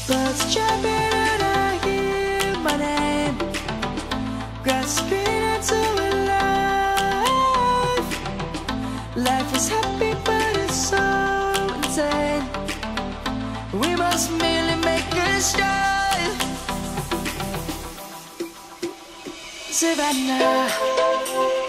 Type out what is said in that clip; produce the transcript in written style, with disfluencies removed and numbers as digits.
Birds chirping and I hear my name, grasping into life. Life is happy but it's so insane. We must merely make a start. Savannah,